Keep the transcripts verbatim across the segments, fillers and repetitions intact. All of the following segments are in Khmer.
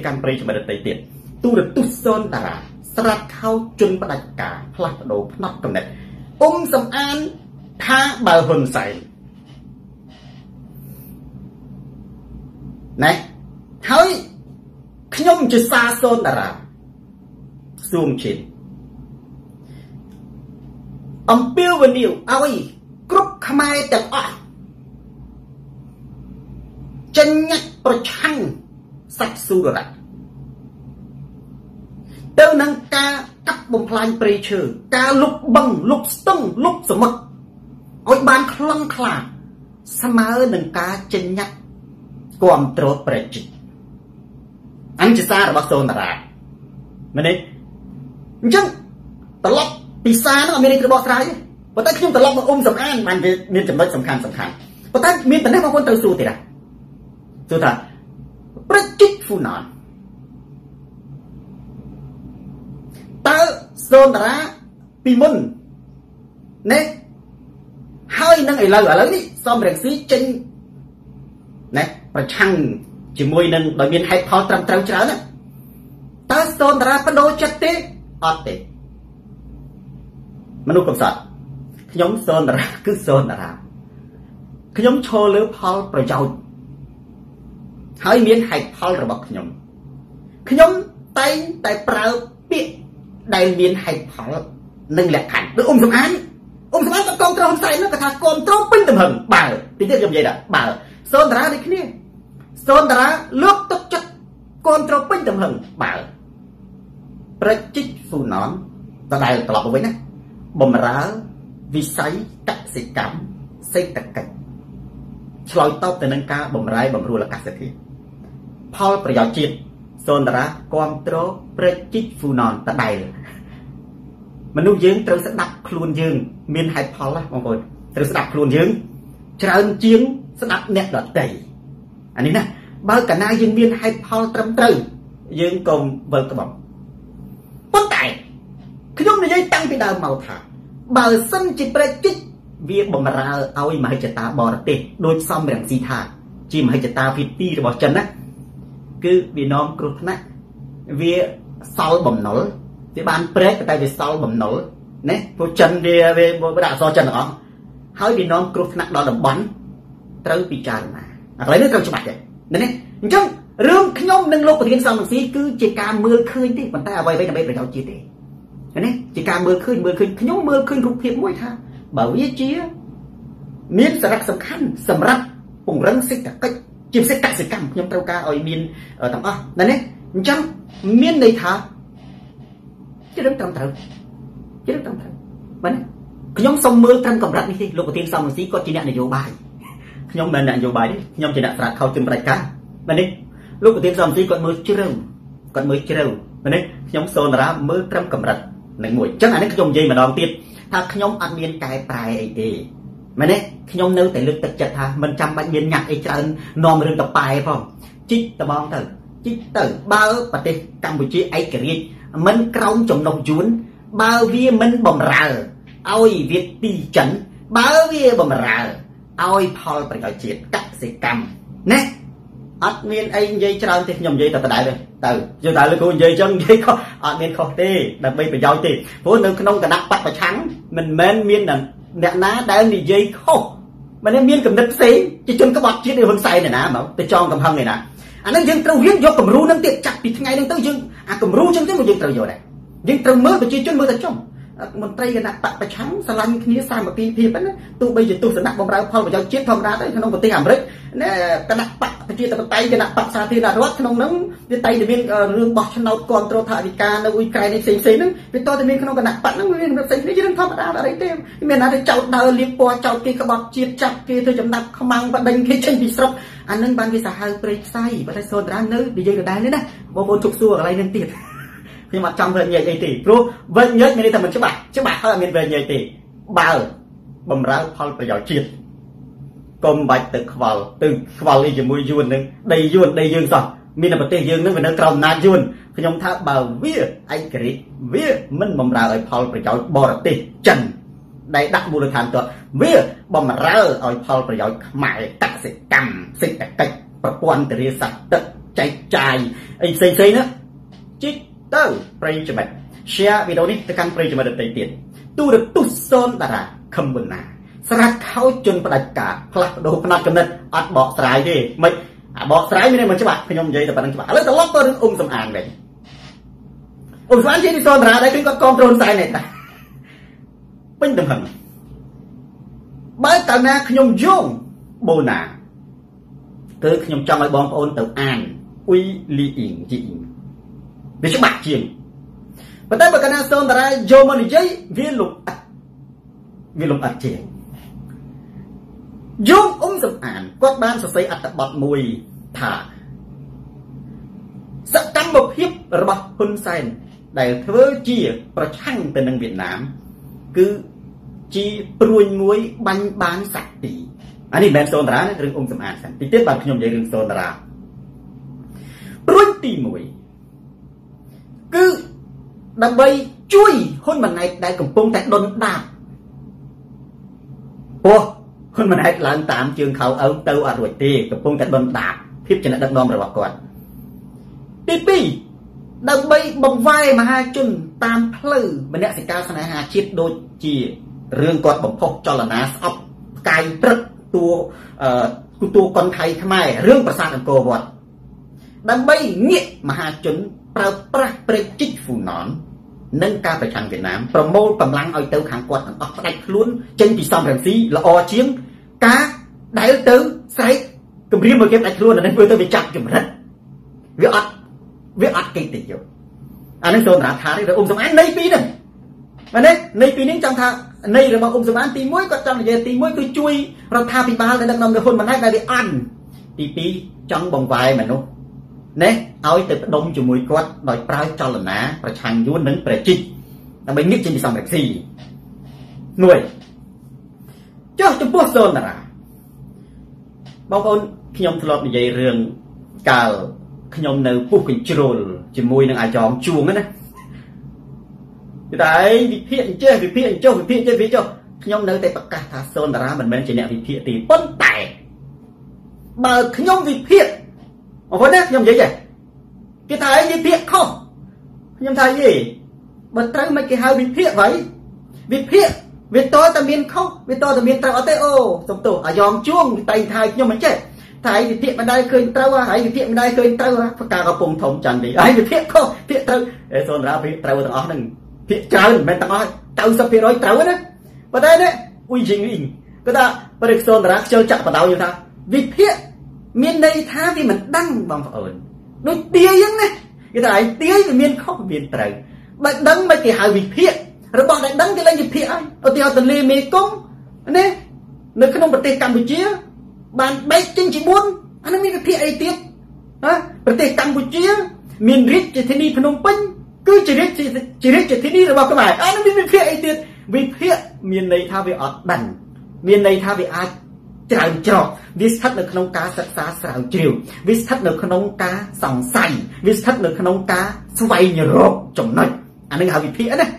កម្មប្រៃចំណិតទៀតទូរទស្សន៍សូនតារាស្រាត់ខោជន់ផ្ដាច់ការផ្លាស់ប្ដូរផ្នត់កំណត់អ៊ុំសំអានថាបើហ៊ុនសែនណែហើយខ្ញុំជាសាសូនតារាសួងជិនអំពាវនាវឲ្យគ្រប់ខ្មែរទាំងអស់ចេញញត្តិប្រឆាំងសាច់ស៊ូររ៉ាទៅនឹងការកាប់បំផ្លាញព្រៃឈើការលុបបឹងលុបស្ទឹងលុបសមុទ្រឲ្យបានខ្លាំងក្លាស្មើនឹងការចេញញត្តិគ្រប់គ្រងប្រជាអញ្ចឹងសាររបស់សូនតារាមែនទេអញ្ចឹងត្រឡប់ពីសារនោះអត់មានរបបស្រ័យទេប៉ុន្តែខ្ញុំត្រឡប់មកអ៊ុំសំអានបានវាមានចំណុចសំខាន់សំខាន់ប៉ុន្តែមានតែនេះបងប្អូនត្រូវសួរទៀតណាសួរថាប្រជាហ្វូណនតើសូនតារាពីមុនណែហើយនឹងឥឡូវឥឡូវនេះសំរងស៊ីចេញណែប្រឆាំងជាមួយនឹងដោយមានហេតុផលត្រឹមត្រូវច្រើនណាតើសូនតារាបដូរចិត្តទេអត់ទេមនុស្សកំសត់ខ្ញុំសូនតារាគឺសូនតារាខ្ញុំឈរលើផលប្រយោជន៍ហើយមានហេតុផលរបស់ខ្ញុំខ្ញុំតែងតែប្រើពាក្យដែលមានហេតុផលនិងលក្ខខណ្ឌដូចអ៊ុំសំអានអ៊ុំសំអានក៏គ្រប់គ្រងហ៊ុនសែននោះគាត់ថាគ្រប់គ្រងពេញទំហឹងបើទីទៀតខ្ញុំនិយាយថាបើសូនតារាដូចគ្នាសូនតារាលើកទឹកចិត្តគ្រប់គ្រងពេញទំហឹងបើប្រជាហ្វូណនតដែលត្រឡប់មកវិញណាបំរើវិស័យកសិកម្មសេដ្ឋកិច្ចឆ្លើយតបទៅនឹងការបំរែបំរួលអាកាសធាតុផលប្រយោជន៍ជាតិសូនតារាគ្រប់គ្រងប្រជាហ្វូណនតដែលមនុស្សយើងត្រូវស្ដាប់ខ្លួនយើងមានហេតុផលណាបងប្អូនត្រូវស្ដាប់ខ្លួនយើងច្រើនជាងស្ដាប់អ្នកដទៃអានេះណាបើកាលណាយើងមានហេតុផលត្រឹមត្រូវយើងកុំវិលក្បត់ប៉ុន្តែខ្ញុំនិយាយតាំងពីដើមមកថាបើសិនជាប្រជាវាបំរើឲ្យមហិច្ឆតាបរទេសដោយសំរងស៊ីថាជាមហិច្ឆតាភាគទីរបស់ចិនណាគឺវានាំគ្រោះថ្នាក់វាសល់បំណុលវាបានព្រែកតែវាសល់បំណុលណាព្រោះចិនវាវាដាក់អក្សរចិនទាំងអស់ហើយវានាំគ្រោះថ្នាក់ដល់តំបន់ត្រូវពិចារណាអាកន្លែងនេះត្រូវច្បាស់ទេណាអញ្ចឹងរឿងខ្ញុំនិងលោកប្រធានសំរងស៊ីគឺជាការមើលឃើញទេប៉ុន្តែអ្វីៗដើម្បីប្រយោជន៍ជាតិទេណាជាការមើលឃើញមើលឃើញខ្ញុំមើលឃើញរូបភាពមួយថាបើវាជាមានសារៈសំខាន់សម្រាប់ពង្រឹងសេដ្ឋកិច្ចជាពិសេសកសិកម្មខ្ញុំត្រូវការឲ្យមានទាំងអស់ណានេះអញ្ចឹងមានន័យថាជារឿងត្រឹមត្រូវជារឿងត្រឹមត្រូវបាទខ្ញុំសូមមើលត្រឹមកម្រិតនេះទេលោកប្រធានសំរងស៊ីគាត់ជាអ្នកនយោបាយខ្ញុំមិនមែនអ្នកនយោបាយទេខ្ញុំជាអ្នកស្រាតខោជិនផ្ដាច់ការបាទនេះលោកប្រធានសំរងស៊ីគាត់មើលជ្រៅគាត់មើលជ្រៅបាទនេះខ្ញុំសូនតារាមើលត្រឹមកម្រិតនឹងមួយអញ្ចឹងអានេះខ្ញុំនិយាយម្ដងទៀតថាខ្ញុំអត់មានកែប្រែអីទេមែនទេខ្ញុំនៅតែលើកទឹកចិត្តថាមិនចាំបាច់មានញ៉ាក់អីច្រើននាំរឿងតប៉ែផងជីកត្បងទៅជីកទៅបើប្រទេសកម្ពុជាឯករាជ្យមិនក្រោមចំណុះយួនបើវាមិនបំរើឲ្យវាទីចិនបើវាបំរើឲ្យផលប្រយោជន៍ជាតិកសិកម្មណាអត់មានអីនិយាយច្រើនទេខ្ញុំនិយាយតែដដែលទេទៅយើងតែលើគ្រូនិយាយចឹងនិយាយខុសអត់មានខុសទេដើម្បីប្រយោជន៍ទេព្រោះនៅក្នុងគណៈបព្វប្រឆាំងមិនមែនមានអ្នកណាដែលនិយាយខុសមិនមានគំនិតផ្សេងជាជនក្បត់ជាតិដូចហ៊ុនសែនណាមកទៅចងកំហឹងឯណាអានឹងយើងត្រូវរៀនយកគំរូនឹងទៀតចាប់ពីថ្ងៃហ្នឹងទៅយើងអាគំរូចឹងទៅយើងត្រូវយកដែរយើងត្រូវមើលប្រជាជនមើលតែចុងមន្ត្រីគណៈបព្វប្រឆាំងស្រឡាញ់គ្នាសាមគ្គីភាពណាទោះបីជាទស្សនៈបំរើផលប្រយោជន៍ជាតិធម្មតាទៅក្នុងប្រទេសអាមេរិកណាគណៈបព្វប្រជាធិបតេយ្យគណៈបព្វសាធារណរដ្ឋក្នុងហ្នឹងវាតែតែមានរឿងបោះឆ្នោតគ្រប់គ្រងថាអធិការនៅអ៊ុយក្រែននេះផ្សេងផ្សេងហ្នឹងវាតតែមានក្នុងគណៈបព្វហ្នឹងវាមានផ្សេងនេះជារឿងធម្មតាអីទេមានណាទៅចោតដើរលៀបពណ៌ចោតគេក្បត់ជាតិចាប់គេធ្វើចំណាប់ខ្មាំងបដិញគេចេញពីស្រុកអានឹងបានវាសាហាវព្រៃផ្សៃបើតែសូនតារានៅនិយាយដដែលនេះណាបងប្អូនជប់សួរកន្លែងនេះទៀតខ្ញុំអត់ចង់វិញ្ញាណអីទេព្រោះវិញ្ញាណមានន័យថាមិនច្បាស់ច្បាស់ហើយអត់មានវិញ្ញាណទេបើបំរើផលប្រយោជន៍ជាតិកុំបាច់ទៅខ្វល់ទៅខ្វល់អីជាមួយយួននឹងដីយួនដីយើងសោះមានតែប្រទេសយើងនឹងវានៅក្រោមអំណាចយួនខ្ញុំថាបើវាឯករាជ្យវាមិនបំរើឲ្យផលប្រយោជន៍បរទេសចិនដែលដាក់មូលដ្ឋានទ័ពវាបំរើឲ្យផលប្រយោជន៍ខ្មែរកសិកម្មសេដ្ឋកិច្ចប្រព័ន្ធធារាសាស្ត្រទឹកចែកចាយអីផ្សេងផ្សេងណាជីកទៅប្រិយមិត្ត share វីដេអូនេះទៅកាន់ប្រិយមិត្តដទៃទៀតទូរទស្សន៍សូនតារាខំបុណាស្រាច់ខោជន់ផ្ដាច់ការផ្លាស់ប្ដូរផ្នែកកំណត់អត់បកស្រាយទេមិនអាបកស្រាយមានមិនច្បាស់ខ្ញុំនិយាយតែប៉ុណ្្នឹងច្បាស់ឥឡូវត្រឡប់ទៅរឿងអ៊ុំសំអាងវិញអ៊ុំសំអាងជាទីសូនតារាដែរគឺគាត់គ្រប់គ្រងសែននេះតាពេញទំហឹងបើកាលណាខ្ញុំយោងបូណាគឺខ្ញុំចង់ឲ្យបងប្អូនទៅអានអ៊ុយលីអ៊ីងជីអ៊ីងវាច្បាស់ជាងប៉ុន្តែបើកាលណាសូនតារាយកមកនិយាយវាលុបអត់វាលុបអត់ជាងយោងអ៊ុំសំអានគាត់បានសរសេរអត្ថបទមួយថាសកម្មភាពរបស់ហ៊ុនសែនដែលធ្វើជាប្រឆាំងទៅនឹងវៀតណាមគឺជាព្រួយមួយបាញ់បានសាក់ទីអានេះមិនមែនសូនតារារឿងអ៊ុំសំអានសិនទីទៀតបាទខ្ញុំនិយាយរឿងសូនតារាព្រួយទីមួយគឺដើម្បីជួយហ៊ុនម៉ាណែតដែលកំពុងតែដុនដាបពោះហ៊ុនម៉ាណែតឡើងតាមជើងខោអើងទៅអត់រួចទេកំពុងតែដុនដាបភាពចំណេះដឹកនាំរបស់គាត់ទីពីរដើម្បីបង្វែរមហាជនតាមផ្លូវមនសិការស្នេហាជាតិដូចជារឿងគាត់បំផុសចលនាស្អប់ផ្កាយព្រឹកតួអឺតួកុនថៃខ្មែររឿងប្រាសាទអង្គរវត្តដើម្បីងាកមហាជនប្រើប្រាស់ប្រេកជីកហ្វូណននិងការប្រឆាំងវៀតណាមប្រមូលកម្លាំងឲ្យទៅខាងគាត់ទាំងអស់ផ្ដាច់ខ្លួនចេញពីសំរងស៊ីល្អជាងការដែលទៅស្រែកគម្រាមមកគេផ្ដាច់ខ្លួនអានេះធ្វើទៅវាចាប់ចម្រិតវាអត់វាអត់កិត្តិយសអានេះសូមរាថាទេអ៊ុំសំអាននៃពីហ្នឹងមែនទេនៃពីនេះចង់ថានៃរបស់អ៊ុំសំអានទីមួយគាត់ចង់និយាយទីមួយគឺជួយរដ្ឋាភិបាលដែលដឹកនាំដោយហ៊ុនម៉ាណែតដែលវាអន់ទីពីរចង់បង្វែរមនុស្សណែឲ្យទៅផ្ដុំជាមួយគាត់ដោយប្រើចលនាប្រឆាំងយួននិងប្រជិកដើម្បីងាកចេញពីសំរងស៊ីមួយចុះចំពោះសូនតារាបងប្អូនខ្ញុំធ្លាប់និយាយរឿងកាលខ្ញុំនៅពុះកញ្ជ្រោលជាមួយនឹងអាចងជួងណាគឺតែវិភាគអញ្ចេះវិភាគអញ្ចោះវិភាគចេះវិភាគចុះខ្ញុំនៅតែប្រកាសថាសូនតារាមិនមែនជាអ្នកវិភាគទេប៉ុន្តែបើខ្ញុំវិភាគបងប្អូនណាខ្ញុំនិយាយចេះគេថាឯងវិភាគខុសខ្ញុំថាយីបើត្រូវមិនគេហៅវិភាគហើយវិភាគវាតតែមានខុសវាតតែមានត្រូវអត់ទេអូសុំទោសអាយ៉ងជួងតែថាខ្ញុំមិនចេះថាឯងវិភាគមិនដែរឃើញត្រូវហើយវិភាគមិនដែរឃើញត្រូវប្រការកំពុងធំចាន់នេះឯងវិភាគខុសភាគត្រូវអេសូនរាវិភាគត្រូវទាំងអស់ហ្នឹងភាគច្រើនមិនមែនទាំងអស់ 九十ភាគរយ ត្រូវណាប៉ុន្តែនេះអ៊ុយជីងវិញគាត់ថាបរិសូនតារាខ្ជិលចាក់បដៅយល់ថាវិភាគមានន័យថាវាមិនដឹងបងប្អូនដូចទាយហ្នឹងណាគេថាឯងទាយវាមានខុសមានត្រូវបើដឹងមិនគេហៅវិភាគរបស់ដែលដឹងគេលេងវិភាគហើយឧទាហរណ៍ទន្លេមេគង្គណានៅក្នុងប្រទេសកម្ពុជាបានបែកចេញជាបួនអានោះមានវិភាគអីទៀតណាប្រទេសកម្ពុជាមានរាជធានីភ្នំពេញគឺជារាជជារាជធានីរបស់ខ្មែរអានោះមានវិភាគអីទៀតវិភាគមានន័យថាវាអត់ដឹងមានន័យថាវាអាចច្រើនច្រកវាស្ថិតនៅក្នុងការសិក្សាស្រាវជ្រាវវាស្ថិតនៅក្នុងការសង្ស័យវាស្ថិតនៅក្នុងការស្វែងរកចំណុចអានេះហៅវិភាគណា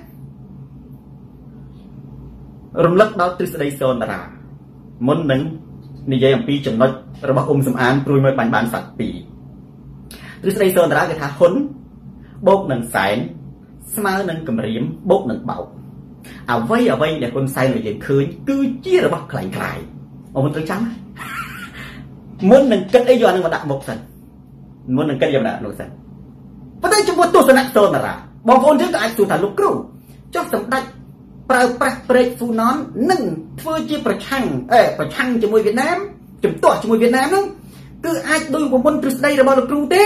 រំលឹកដល់ទ្រឹស្ដីសូនតារាមុននឹងនិយាយអំពីចំណុចរបស់អ៊ុំសំអានព្រួយមួយបាញ់បានសត្វពីរទ្រឹស្ដីសូនតារាគេថាហ៊ុនបូកនឹងសែនស្មើនឹងគម្រាមបូកនឹងបោកអ្វីអ្វីដែលហ៊ុនសែននិយាយឃើញគឺជារបស់ខ្លាំងខ្លាយអូមិនត្រូវចាំមុននឹងគិតអីយកអានឹងមកដាក់មុខសិនមុននឹងគិតយកមកដាក់នោះសិនប៉ុន្តែចំពោះទស្សនៈសូនតារាបងប្អូនយើងក៏អាចសួរថាលោកគ្រូចុះសម្ដេចប្រើប្រាស់ប្រេកហ្វូណននឹងធ្វើជាប្រឆាំងអេប្រឆាំងជាមួយវៀតណាមជំទាស់ជាមួយវៀតណាមហ្នឹងគឺអាចដូចប្រពន្ធទ្រឹស្ដីរបស់លោកគ្រូទេ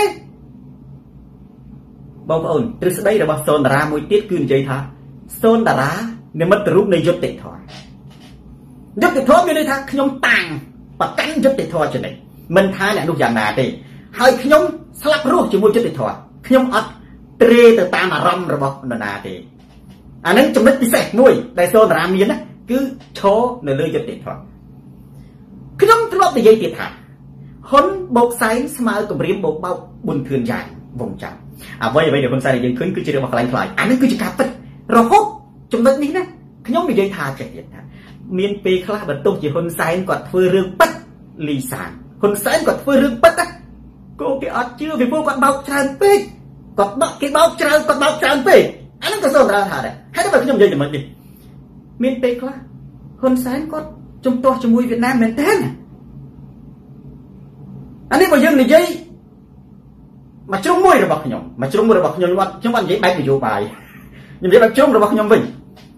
បងប្អូនទ្រឹស្ដីរបស់សូនតារាមួយទៀតគឺនិយាយថាសូនតារានិមិត្តរូបនៃយុត្តិធម៌យុត្តិធម៌មានន័យថាខ្ញុំតាំងប្រកាន់យុត្តិធម៌ចំណេះមិនថាអ្នកនោះយ៉ាងណាទេហើយខ្ញុំស្លាប់រស់ជាមួយយុត្តិធម៌ខ្ញុំអត់ត្រេទៅតាមអារម្មណ៍របស់នរណាទេអានឹងចំណុចពិសេសមួយដែលសូនតារាមានណាគឺឈរនៅលើយុត្តិធម៌ខ្ញុំធ្លាប់និយាយទៀតថាហ៊ុនបូកសែងស្មើគម្រាមបូកបោកប៊ុនធឿនយ៉ាងវងចាំអ្វីអ្វីដែលហ៊ុនសែនយើងឃើញគឺជារឿងរបស់ខ្លាំងខ្លាយអានេះគឺជាការពិតរហូតចំណុចនេះណាខ្ញុំនិយាយថាចេះទៀតថាមានពេលខ្លះបន្ទោសជាហ៊ុនសែនគាត់ធ្វើរឿងប៉ិតលីសានហ៊ុនសែនគាត់ធ្វើរឿងប៉ិតណា cô cái ọt chưa vì vô còn bao tràn pích còn bọc cái bao tràn còn bao tràn pích anh nó có sao ra hả đấy hay nó phải nhung gì thì mình đi miền tây quá hơn sáng có trong to trong mùi Việt Nam miền Tây này anh ấy bảo dương này dây mà trong mùi rồi bọc nhung mà trong mùi rồi bọc nhung chúng anh dễ bạch vô bài nhưng dễ bạch trong rồi bọc nhung mình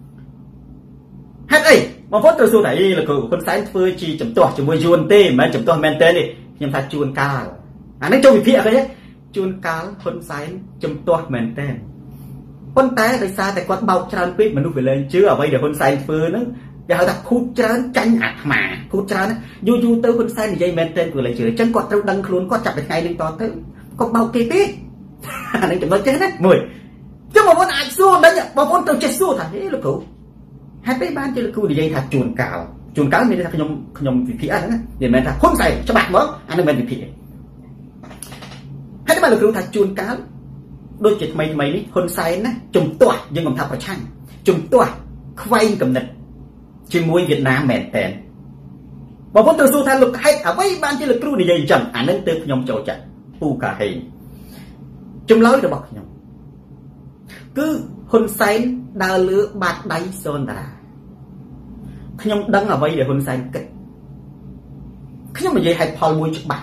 hết ấy mà vốn tôi xu thấy là cô con sáng phơi chi chấm to trong mùi chuồn tê mà chấm to miền Tây đi nhưng ta chuồn cao anh ấy trong vị phía cái nhé chuồn cao con sáng chấm to miền Tây con té tại sao tại con bao tràn pít mà nó phải lên chứ ở đây để con sáng phơi nó giờ họ đặt hút trơn tranh ạt mà hút trơn du du tới con sáng dây men tên vừa lại chửi chân quạt đâu đăng luôn có chặt được ngay lên to tới con bao kê tít anh chừng nói chết đấy mười chứ mà muốn ai xua đấy mà muốn tôi chết xua thằng thế là cũ hai bé ban chơi là cũ thì dây thằng chuồn cào chuồn cào mình là nhom nhom vị phía đó thì mình thằng không xài cho bạn đó anh mình vị phía hai đứa bạn là cũ thằng chuồn cào đôi chết mày mày đi con sáng á chùm toa nhưng còn thằng phải chăng chùm toa quay cầm nịch chỉ mùi Việt Nam mệt tèn mà vốn từ xu thay lực hay ở với ban chỉ lực kêu này dày chẳng anh nên từ nhom trầu chặt u cả hình chung lối được bọc nhom cứ hôn sáng đào lửa bạc đáy sơn ra nhom đắng ở đây để hôn sáng kịch khi mà vậy hay phơi mùi chụp bạc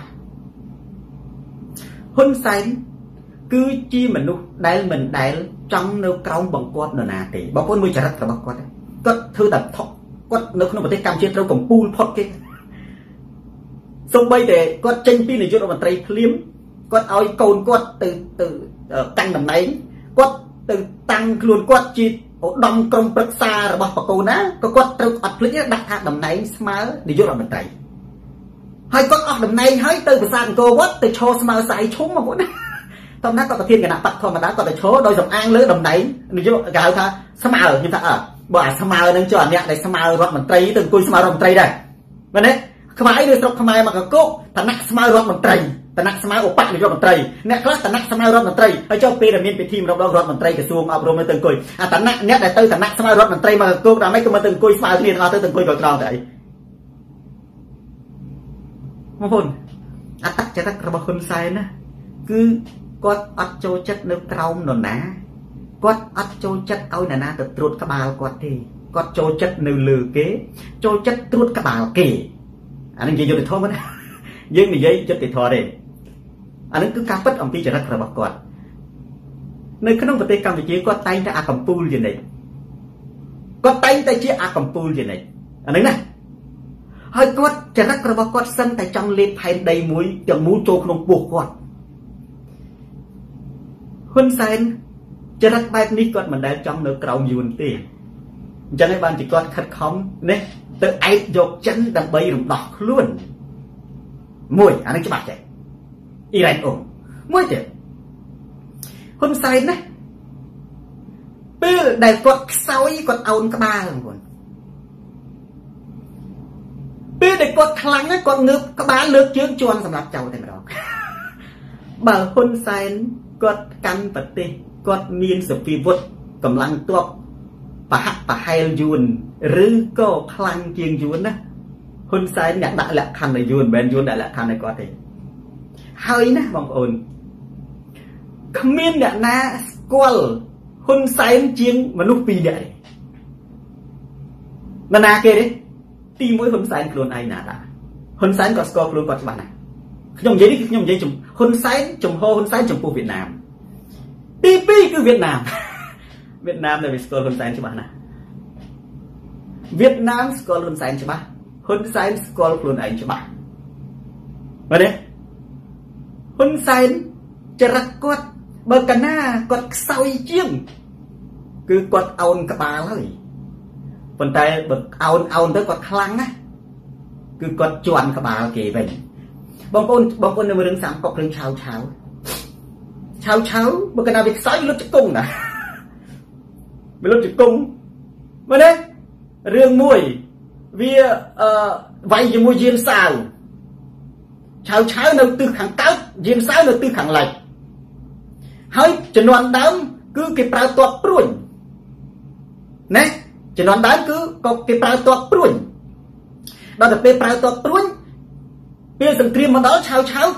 hôn sáng cứ chi mình lúc đáy mình đáy trong nấu cong bằng quạt nè nè thì bao con mùi chả rất là bọc quạt có thư tập thọ quát nó không thể cam chết đâu còn pool pot kia xong bây để quát tranh pin này cho nó bằng tay liếm quát oi cồn quát từ từ tăng tầm này quát từ tăng luôn quát chi đông công bật xa rồi bọc cô ná có quát từ ắt lấy đặt hạt đầm này smile để cho nó bằng tay hai quát ắt đầm này hai từ bật xa cô quát từ cho smile sai trúng mà muốn tao nói có thiên cái nào bắt thôi mà đã có từ số đôi dòng ăn lưới đầm này để cho gạo tha smile như ta ở bỏ smile nên cho anh này smile rót mình tây từng cùi smile rót mình tây đây vậy đấy không ai đưa sọc không ai mà có cốt ta nặng smile rót mình tây ta nặng smile ổ bắt để rót mình tây nè class ta nặng smile rót mình tây hay cho pe là miền bị team rót rót rót mình tây cái xuông áp rôm từng cùi à ta nặng nét để tới ta nặng smile rót mình tây mà cốt là mấy cái mà từng cùi smile liền vào tới từng cùi rồi tròn đấy không phun à tắt cho tắt rồi không sai nữa cứ quát ắt cho chất nước trâu nồn ná quát ắt cho chất ôi nè na từ truột các bà quát thì quát cho chất nư lừ kế cho chất truột các bà kì anh ấy gì vô để thôi mất dương thì dây chất thì thôi đi anh ấy cứ cam bất ông tí cho rất là bạc quát nơi cái nông vật tây cam thì chỉ quát tay ra à cầm pool gì này quát tay tay chỉ à cầm pool gì này anh ấy này hơi quát cho rất là bạc quát sân tại trong lên thay đầy muối chẳng muối trâu không buộc quát huân sen cho rất bài ní quát mình đã trong nước cầu dùn tiền cho nên bạn chỉ quát khát không nè tự ai dọc chân đằng bay rụng đỏ luôn mùi anh ấy cho bạn chạy y rành ổn mùi chứ huân sen nè bây giờ đại quát sau y quát ôn các ba lần còn bây giờ quát khăn á quát nước các ba nước chướng chuan sầm lạp chầu thì mà đó bảo huân sen quát căn vật tê quát miên sập phi vút cầm lăng tuộc và hạt và hai yuan rư có khăn kiêng yuan đó huân sai nhặt đại lạc khăn này yuan bên yuan đại lạc khăn này có thể hơi nè vòng ồn miên đã na qual huân sai chiêng mà lúc pi đấy mà na kia đấy ti mỗi huân sai luôn ai nà đã huân sai có score luôn có bạn này nhung giấy đi nhung giấy chùm huân sai chùm hô huân sai chùm po Việt Nam pi pi cứ Việt Nam Việt Nam là vì score huân sai cho bạn này Việt Nam score huân sai cho bạn huân sai score luôn anh cho bạn vậy đấy huân sai chả rắc quát bờ cà na quát sau chiêng cứ quát ôn các bà thôi phần tay bật ôn ôn tới quát khăn á cứ quát chuan các bà kì vậy bông ôn bông ôn nó đứng sáng cọc lên cháo cháo cháo cháo bờ cà na việc sói lúc chụp cung nè vì lúc chụp cung vậy đấy riêng mùi vì vậy gì mùi diên xào cháo cháo nó từ khẳng cao diên xào nó từ khẳng lạnh hơi chỉ nói đám cứ cái prao toạc ruồi nè chỉ nói đám cứ có cái prao toạc ruồi đó là cái prao toạc ruồi bây giờ kriêm mà đó cháo cháo có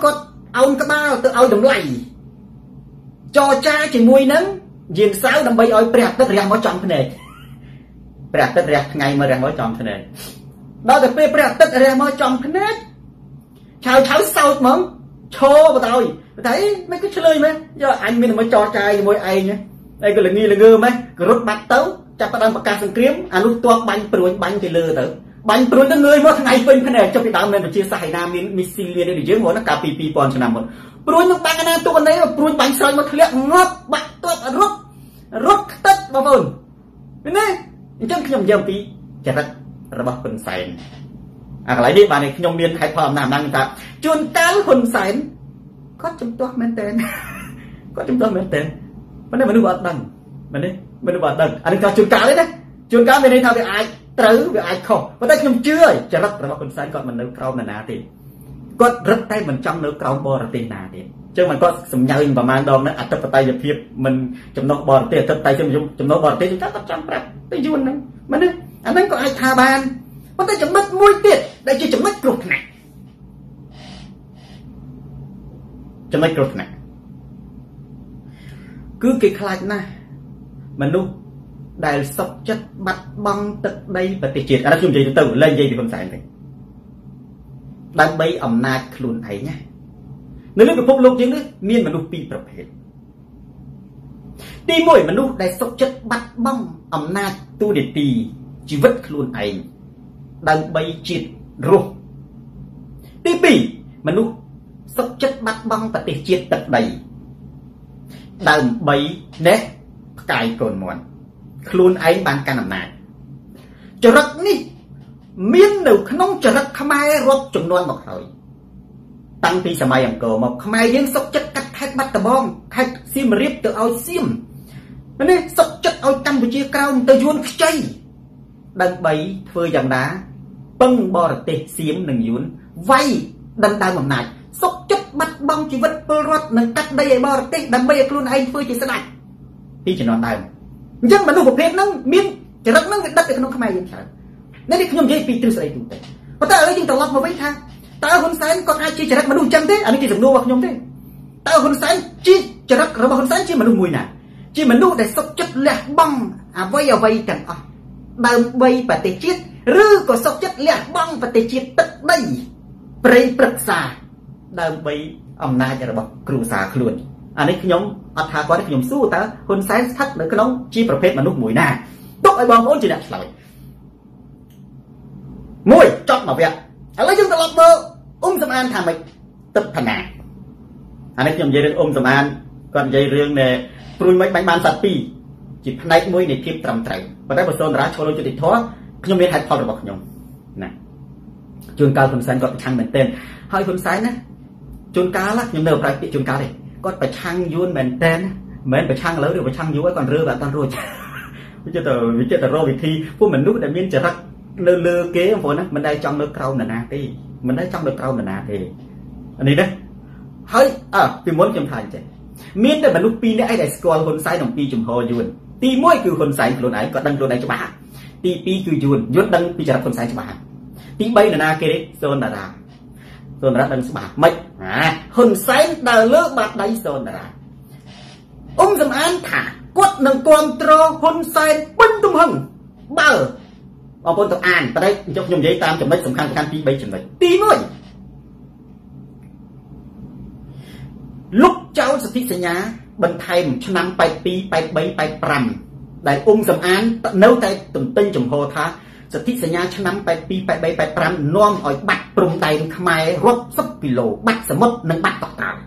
អោនក្បាលទៅឲ្យតម្លៃចរចាជាមួយនឹងយានសៅដើម្បីឲ្យព្រះអាទិត្យរះមកចំភ្នែកព្រះអាទិត្យរះថ្ងៃមករះមកចំភ្នែកដល់តែពេលព្រះអាទិត្យរះមកចំភ្នែកឆៅឆៅសោតហ្មងឈោបតើតែមិនគឺឆ្លើយមែនយកអញមានមកចរចាជាមួយឯងហើយក៏ល្ងីល្ងើមែនក៏រត់បាត់ទៅចាប់ផ្ដើមប្រកាសសង្គ្រាមអានោះទាស់បាញ់ព្រួយបាញ់ទៅលើទៅបាញ់ព្រួយទៅងើយមកថ្ងៃពេញភ្នែកចុះពីដើមមានប្រជាសាស្ត្រឯណាមានមីស៊ីលមាននេះយើងមកណាកាលពីពីរពាន់ឆ្នាំមុនព្រួយនឹងបាញ់អាណាទុកអានេះព្រួយបាញ់ស្រោចមកធ្លាក់ងាប់បាក់ទាត់រត់រត់ខ្ទេចបងប្អូនឃើញទេអញ្ចឹងខ្ញុំនិយាយអំពីចរិតរបស់ហ៊ុនសែនអាកន្លែងនេះបានខ្ញុំមានហេតុផលអំណាចអំណាចថាជួនកាលហ៊ុនសែនគាត់ជំទាស់មែនតើគាត់ជំទាស់មែនតើប៉ុន្តែមនុស្សអត់ដឹងមែនទេមនុស្សអត់ដឹងអានេះក៏ជួនកាលទេណាជួនកាលមានន័យថាវាអាចត្រូវវាអាចខុសប៉ុន្តែខ្ញុំជឿចរិតរបស់ហ៊ុនសែនគាត់មិននៅក្រោមណាទេគាត់រឹតតែមិនចង់នៅក្រោមបរទេសណាទេអញ្ចឹងមិនគាត់សម្ញើប្រហែលដងហ្នឹងអធិបតេយ្យភាពមិនចំណុះបរទេសអធិបតេយ្យចំណុះបរទេសគាត់គាត់ចង់ប្រាប់ទៅយួនហ្នឹងមែនទេអាហ្នឹងក៏អាចថាបានប៉ុន្តែចំណុចមួយទៀតដែលជាចំណុចគ្រោះថ្នាក់ចំណុចគ្រោះថ្នាក់គឺគេខ្លាចណាស់មនុស្សដែលសុខចិត្តបាត់បង់ទឹកដីប្រទេសជាតិអានេះខ្ញុំនិយាយទៅលែងនិយាយពីហ៊ុនសែនទេដើម្បីអំណាចខ្លួនឯងណានៅលើពិភពលោកយើងនេះមានមនុស្សពីរប្រភេទទីមួយមនុស្សដែលសុខចិត្តបាត់បង់អំណាចទូនាទីជីវិតខ្លួនឯងដើម្បីជាតិរស់ទីពីរមនុស្សសុខចិត្តបាត់បង់ប្រទេសជាតិទឹកដីដើម្បីណេះផ្កាយកូនមាន់ខ្លួនឯងបានកាន់អំណាចចរិតនេះមាននៅក្នុងចរិតខ្មែររាប់ចំនួនមកហើយតាំងពីសម័យអង្គរមកខ្មែរយើងសុខចិត្តកាត់ខេត្តបាត់ដំបងខេត្តសៀមរាបទៅឲ្យសៀមនេះសុខចិត្តឲ្យកម្ពុជាក្រោមទៅយួនខ្ចីដើម្បីធ្វើយ៉ាងណាពឹងបរទេសសៀមនិងយួនវាយដណ្ដើមអំណាចសុខចិត្តបាត់បង់ជីវិតពលរដ្ឋនិងកាត់ដីឲ្យបរទេសដើម្បីឲ្យខ្លួនឯងធ្វើជាស្ដេចពីជំនាន់ដើមអញ្ចឹងមនុស្សប្រភេទហ្នឹងមានចរិតហ្នឹងវាដិតនៅក្នុងខ្មែរយើងច្រើននេះខ្ញុំនិយាយពីទ្រឹស្ដីទូទៅប៉ុន្តែឥឡូវយើងត្រឡប់មកវិញថាតើហ៊ុនសែនគាត់អាចជាចរិតមនុស្សអញ្ចឹងទេអានេះជាសំណួររបស់ខ្ញុំទេតើហ៊ុនសែនជាចរិតរបស់ហ៊ុនសែនជាមនុស្សមួយណាជាមនុស្សដែលសុខចិត្តលះបង់អ្វីអ្វីទាំងអស់ដើម្បីប្រទេសជាតិឬក៏សុខចិត្តលះបង់ប្រទេសជាតិទឹកដីព្រៃព្រឹក្សាដើម្បីអំណាចរបស់គ្រួសារខ្លួនអានេះខ្ញុំអត់ថាគាត់ខ្ញុំសួរតើហ៊ុនសែនស្ថិតនៅក្នុងជាប្រភេទមនុស្សមួយណាទុកឲ្យបងប្អូនជាអ្នកឆ្លើយមួយចប់មកវគ្គឥឡូវយើងត្រឡប់មើលអ៊ុំសំអានថាម៉េចទឹកឋានាអានេះខ្ញុំនិយាយរឿងអ៊ុំសំអានគាត់និយាយរឿងនៃព្រួយមិនបាញ់បានសត្វពីរជាផ្នែកមួយនៃភាពត្រឹមត្រូវប៉ុន្តែបើសូនតារាឈរលើយុតិធម៌ខ្ញុំមានហេតុផលរបស់ខ្ញុំណាជួនកាលហ៊ុនសែនគាត់ប្រឆាំងមែនទែនហើយហ៊ុនសែនណាជួនកាលខ្ញុំនៅប្រែពាក្យជួនកាលទេគាត់ប្រឆាំងយួនមែនទែនមិនមែនប្រឆាំងឥឡូវឬប្រឆាំងយូរហើយគាត់រើបើអត់រួចវាចិត្តទៅវាចិត្តទៅរកវិធីពួកមនុស្សដែលមានចរិតលើលើគេបងប្អូនណាមិនដែលចង់នៅក្រោមនរណាទេមិនដែលចង់នៅក្រោមនរណាទេអានេះណាហើយអើពីមុនខ្ញុំថាអញ្ចឹងមានតែមនុស្សពីរនាក់ឯងដែលស្គាល់ហ៊ុនសែនអំពីជំហរយួនទីមួយគឺហ៊ុនសែនខ្លួនឯងគាត់ដឹងខ្លួនឯងច្បាស់ទីពីរគឺយួនយួនដឹងពីចរិតហ៊ុនសែនច្បាស់ទីបីនរណាគេសូនតារាសូនតារាដឹងច្បាស់ម៉េចហ៊ុនសែនដើរលើបាតដៃសូនតារាអ៊ុំសំអានថាគាត់នឹងគ្រប់គ្រងហ៊ុនសែនពេញទំហឹងបើបងប្អូនទៅអានតែចុះខ្ញុំនិយាយតាមចំណុចសំខាន់សំខាន់ពីរបីចំណុចទីមួយលុបចោលសន្ធិសញ្ញាបន្ថែមឆ្នាំប៉ែតពីរ ប៉ែតបី ប៉ែតប្រាំដែលអ៊ុំសំអាននៅតែទន្ទិញចំហថាសន្ធិសញ្ញាឆ្នាំប៉ែតពីរ ប៉ែតបី ប៉ែតប្រាំនាំឲ្យបាត់ព្រំដែនខ្មែររាប់សិបគីឡូបាត់សមុទ្រនិងបាត់តក់ត្រាល់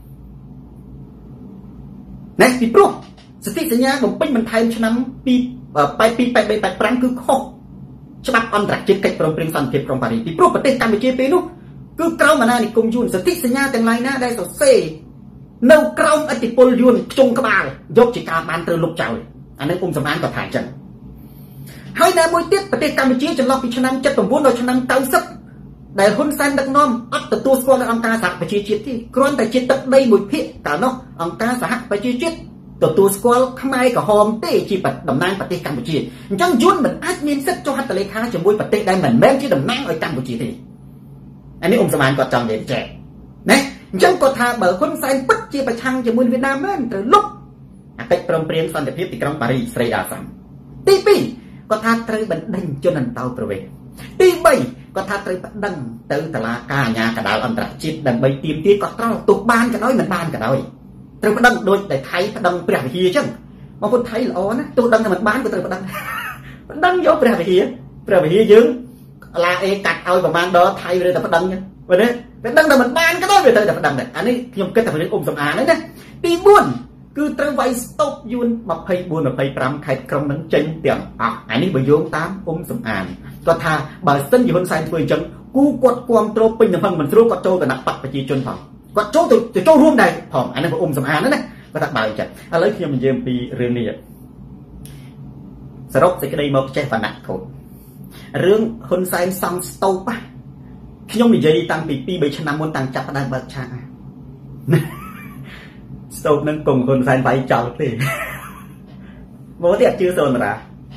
ណែពីព្រោះសន្ធិសញ្ញាបំពេញបន្ថែមឆ្នាំពីប៉ែតពីរ ប៉ែតបី ប៉ែតប្រាំគឺខុសច្បាប់អន្តរជាតិកិច្ចព្រមព្រៀងសន្តិភាពក្រុងប៉ារីសពីព្រោះប្រទេសកម្ពុជាពេលនោះគឺក្រោមអាណានិគមយួនសន្ធិសញ្ញាទាំងឡាយណាដែលសរសេរនៅក្រោមឥទ្ធិពលយួនខ្ជុងក្បាលយកជាការបានត្រូវលុបចោលអានេះអ៊ុំសំអានក៏ថាអញ្ចឹងហើយតែមួយទៀតប្រទេសកម្ពុជាចន្លោះពីឆ្នាំседchínដល់ឆ្នាំ九សិបដែលហ៊ុនសែនដឹកនាំអត់ទទួលស្គាល់នៅអង្គការសហប្រជាជាតិទេគ្រាន់តែជាទឹកដីមួយភាគកាលនោះអង្គការសហប្រជាជាតិទទួលស្គាល់ខ្មែរក្រហមទេជាតំណាងប្រទេសកម្ពុជាអញ្ចឹងយួនមិនអាចមានសិទ្ធិចុះហត្ថលេខាជាមួយប្រទេសដែលមិនមែនជាតំណាងឲ្យកម្ពុជាទេអានេះអ៊ុំសំអានគាត់ចង់និយាយចែកណាអចឹងគាត់ថាបើហ៊ុនសែនពិតជាប្រឆាំងជាមួយវៀតណាមមែនត្រូវលុបអកិច្ចព្រមព្រៀងសន្តិភាពទីក្រុងប៉ារីសស្រីអាសាំទីពីរគាត់ថាត្រូវបណ្ដេញជនអន្តោប្រវេសន៍ទីបីគាត់ថាត្រូវបណ្ដឹងទៅតុលាការអាជ្ញាកណ្ដាលអន្តរជាតិដើម្បីទាមទារកត់ត្រាទោះបានក៏ដោយមិនបានក៏ដោយត្រូវបណ្ដឹងដូចតែថៃបណ្ដឹងព្រះវិហារចឹងបងប្អូនថៃល្អណាស់ទោះដឹងតែមិនបានក៏ត្រូវបណ្ដឹងបណ្ដឹងយកព្រះវិហារព្រះវិហារយើងឡាអេកាត់ឲ្យប្រហែលដរថៃវាតែបណ្ដឹងចឹងបើនេះវាដឹងតែមិនបានក៏ដោយវាត្រូវតែបណ្ដឹងដែរអានេះខ្ញុំគិតថារឿងអ៊ុំសំអានហ្នឹងណាទីបួនគឺត្រូវវាយស្តុបយួន24 25ខេត្តក្រុងនឹងចេញទាំងអស់អានេះបើយោងតាមអ៊ុំសំអានគាត់ថាបើសិនជាហ៊ុនសែនធ្វើអញ្ចឹងគូគាត់គ្រប់គ្រងពេញនឹងហឹងមិនស្រួលគាត់ចូលគណៈបកប្រជាជនផងគាត់ចូលទៅចូលរួមដែរផងអានេះបើអ៊ុំសំអានណាគាត់ថាបើអញ្ចឹងឥឡូវខ្ញុំនិយាយអំពីរឿងនេះសរុបសេចក្តីមកចេះវណ្ណៈកូនរឿងហ៊ុនសែនសង់ស្តុបខ្ញុំនិយាយតាំងពីពីរបីឆ្នាំមុនតាំងចាប់ផ្ដើមបើកឆាកស្តុបនឹងកុំហ៊ុនសែនវាយចោលទេមកទៀតអត់ជឿសូនតារា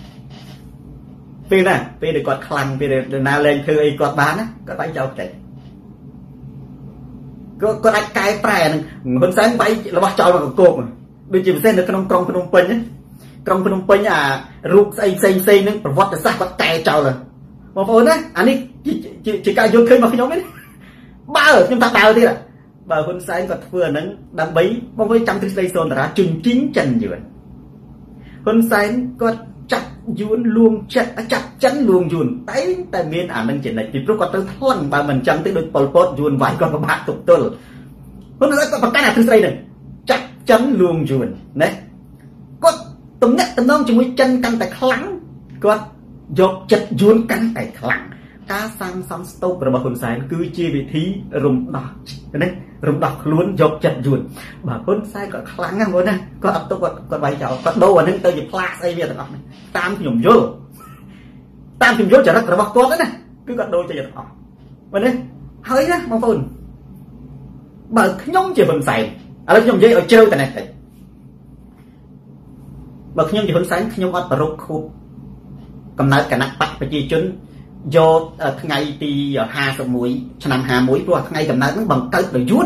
ពេលណាពេលដែលគាត់ខ្លាំងពេលដែលណាលែងធ្វើអីគាត់បានណាគាត់វាយចោលចេញគាត់គាត់អាចកែប្រែនឹងហ៊ុនសែនវាយរបស់ចោលមកកោកដូចជាពិសេសនៅក្នុងក្រុងភ្នំពេញក្រុងភ្នំពេញអារូបស្អីផ្សេងផ្សេងនឹងប្រវត្តិសាស្ត្រគាត់កែចោលបងប្អូនណាអានេះជាការយល់ឃើញរបស់ខ្ញុំទេបើខ្ញុំថាបើទៀតបើហ៊ុនសែនគាត់ធ្វើអាហ្នឹងដើម្បីបងប្អូនចាំទ្រឹស្ដីសូនតារាជញ្ជីងចិនយួនហ៊ុនសែនគាត់ចាប់យួនលួងចិត្តចាប់ចិនលួងយួនតែតែមានអានឹងចំណុចពីព្រោះគាត់ទៅថ្លឹងបើមិនចឹងទេដូចប៉ុលពតយួនវាយគាត់ពិបាកទប់ទល់ហ៊ុនសែនគាត់ប្រកាន់អាទ្រឹស្ដីហ្នឹងចាប់ចិនលួងយួនណាគាត់ទំនាក់ទំនងជាមួយចិនកាន់តែខ្លាំងគាត់យកចិត្តយួនកាន់តែខ្លាំងការសាងសង់ស្តុបរបស់ហ៊ុនសែនគឺជាវិធីរំដោះណារំដោះខ្លួនយកចិត្តយួនបើហ៊ុនសែនគាត់ខ្លាំងណាស់បងណាគាត់អត់ទុកគាត់គាត់វាយចោលគាត់ដូរអានឹងទៅជាផ្លាកស្អីវាទាំងអស់តាមខ្ញុំយល់តាមខ្ញុំយល់ចរិតរបស់គាត់ណាគឺគាត់ដូរចេញទាំងអស់បងណាហើយណាបងប្អូនបើខ្ញុំជាហ៊ុនសែនឥឡូវខ្ញុំនិយាយឲ្យជ្រៅតែនេះតិចបើខ្ញុំជាហ៊ុនសែនខ្ញុំអត់ប្ររពខួបកំណើតគណៈបកប្រជាជនយកថ្ងៃទីห้าสิบเอ็ดឆ្នាំห้าสิบเอ็ดព្រោះថ្ងៃកំណើតហ្នឹងបង្កើតដោយយួន